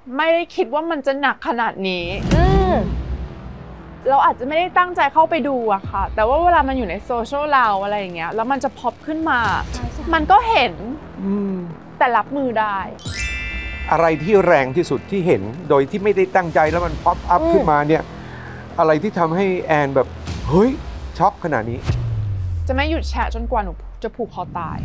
ไม่ได้คิดว่ามันจะหนักขนาดนี้เราอาจจะไม่ได้ตั้งใจเข้าไปดูอะค่ะแต่ว่าเวลามันอยู่ในโซเชียลเราอะไรอย่างเงี้ยแล้วมันจะพอปขึ้นมามันก็เห็นแต่รับมือได้อะไรที่แรงที่สุดที่เห็นโดยที่ไม่ได้ตั้งใจแล้วมันพ็อปอัพขึ้นมาเนี่ยอะไรที่ทำให้แอนแบบเฮ้ยช็อกขนาดนี้จะไม่หยุดแชะจนกว่าหนูจะผูกคอตาย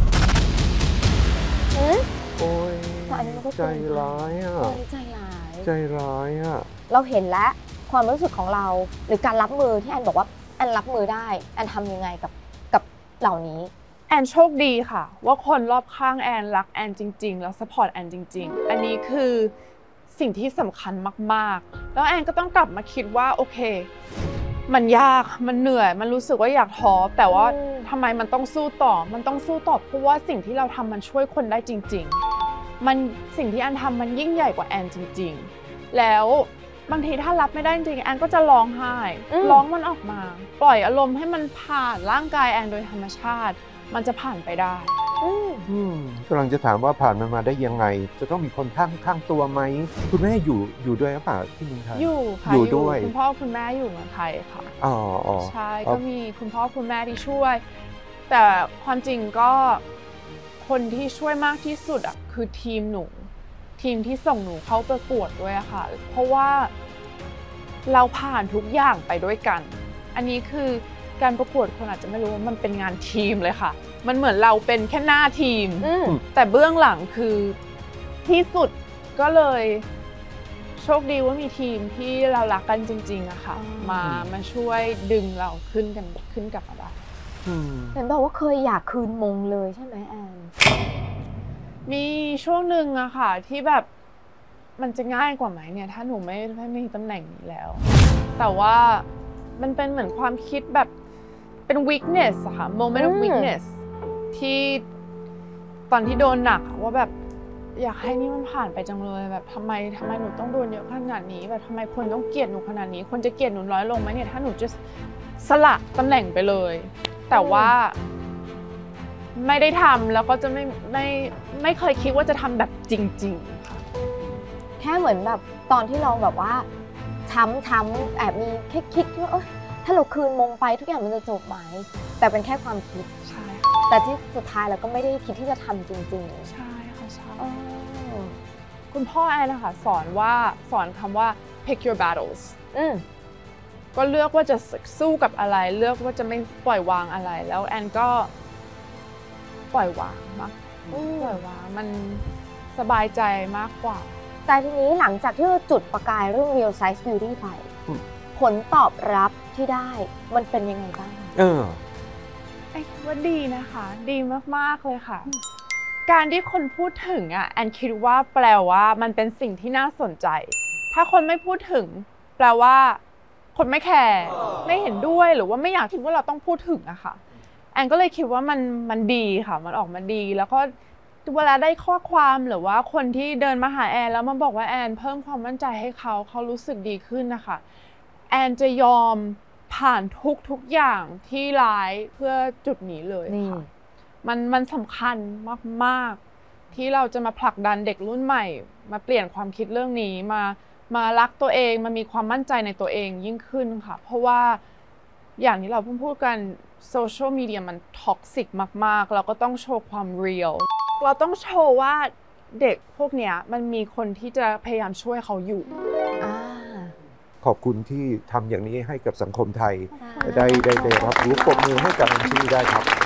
โอ้ยใจร้ายอ่ะใจร้ายอ่ะเราเห็นแล้วความรู้สึกของเราหรือการรับมือที่แอนบอกว่าแอนรับมือได้แอนทำยังไงกับเหล่านี้แอนโชคดีค่ะว่าคนรอบข้างแอนรักแอนจริงๆแล้วซัพพอร์ตแอนจริงๆอันนี้คือสิ่งที่สำคัญมากๆแล้วแอนก็ต้องกลับมาคิดว่าโอเคมันยากมันเหนื่อยมันรู้สึกว่าอยากท้อแต่ว่าทำไมมันต้องสู้ต่อมันต้องสู้ต่อเพราะว่าสิ่งที่เราทำมันช่วยคนได้จริงๆมันสิ่งที่แอนทำมันยิ่งใหญ่กว่าแอนจริงๆแล้วบางทีถ้ารับไม่ได้จริงแอนก็จะร้องไห้ร้องมันออกมาปล่อยอารมณ์ให้มันผ่านร่างกายแอนโดยธรรมชาติมันจะผ่านไปได้กำลังจะถามว่าผ่านมันมาได้ยังไงจะต้องมีคนข้างตัวไหมคุณแม่อยู่ด้วยหรือเปล่าที่เมืองไทยอยู่ค่ะอยู่ด้วยคุณพ่อคุณแม่อยู่เมืองไทยค่ะใช่ก็มีคุณพ่อคุณแม่ที่ช่วยแต่ความจริงก็คนที่ช่วยมากที่สุดอ่ะคือทีมหนูทีมที่ส่งหนูเข้าประกวดด้วยค่ะเพราะว่าเราผ่านทุกอย่างไปด้วยกันอันนี้คือการประกวดคนอาจจะไม่รู้ว่ามันเป็นงานทีมเลยค่ะมันเหมือนเราเป็นแค่หน้าทีมแต่เบื้องหลังคือที่สุดก็เลยโชคดีว่ามีทีมที่เรารักกันจริงๆอะค่ะมาช่วยดึงเราขึ้นกลับมาได้เห็นบอกว่าเคยอยากคืนมงเลยใช่ไหมแอนมีช่วงหนึ่งอะค่ะที่แบบมันจะง่ายกว่าไหมเนี่ยถ้าหนูไม่มีตำแหน่งนี้แล้วแต่ว่ามันเป็นเหมือนความคิดแบบเป็น weakness อะค่ะ moment of weakness ที่ตอนที่โดนหนักว่าแบบอยากให้นี่มันผ่านไปจังเลยแบบทำไมหนูต้องโดนเยอะขนาดนี้แบบทำไมคนต้องเกลียดหนูขนาดนี้คนจะเกลียดหนูน้อยลงไหมเนี่ยถ้าหนูจะสละตำแหน่งไปเลยแต่ว่าไม่ได้ทำแล้วก็จะไม่เคยคิดว่าจะทำแบบจริงๆค่ะแค่เหมือนแบบตอนที่เราแบบว่าช้ำแอบมีแค่คิดว่าถ้าเราคืนมงไปทุกอย่างมันจะจบไหมแต่เป็นแค่ความคิดใช่แต่ที่สุดท้ายเราก็ไม่ได้คิดที่จะทำจริงๆใช่ค่ะใช่คุณพ่อแอนนะคะสอนคำว่า pick your battles ก็เลือกว่าจะสู้กับอะไรเลือกว่าจะไม่ปล่อยวางอะไรแล้วแอนก็ปล่อยวางมากปล่อยวางมันสบายใจมากกว่าแต่ทีนี้หลังจากที่เราจุดประกายเรื่อง Real Size Beauty ไปผลตอบรับที่ได้มันเป็นยังไงบ้างว่าดีนะคะดีมากๆเลยค่ะการที่คนพูดถึงอ่ะแอนคิดว่าแปลว่ามันเป็นสิ่งที่น่าสนใจถ้าคนไม่พูดถึงแปลว่าคนไม่แคร์ไม่เห็นด้วยหรือว่าไม่อยากคิดว่าเราต้องพูดถึงอะค่ะแอนก็เลยคิดว่ามันดีค่ะมันออกมาดีแล้วก็เวลาได้ข้อความหรือว่าคนที่เดินมาหาแอนแล้วมาบอกว่าแอนเพิ่มความมั่นใจให้เขารู้สึกดีขึ้นนะคะแอนจะยอมผ่านทุกอย่างที่ร้ายเพื่อจุดนี้เลยค่ะมันสำคัญมากๆที่เราจะมาผลักดันเด็กรุ่นใหม่มาเปลี่ยนความคิดเรื่องนี้มารักตัวเองมามีความมั่นใจในตัวเองยิ่งขึ้นค่ะเพราะว่าอย่างที่เราเพิ่งพูดกันโซเชียลมีเดียมันท็อกซิกมากๆเราก็ต้องโชว์ความเรียลเราต้องโชว์ว่าเด็กพวกเนี้ยมันมีคนที่จะพยายามช่วยเขาอยู่ขอบคุณที่ทำอย่างนี้ให้กับสังคมไทยได้รับรู้ปรบมือให้กับอัญชีได้ครับ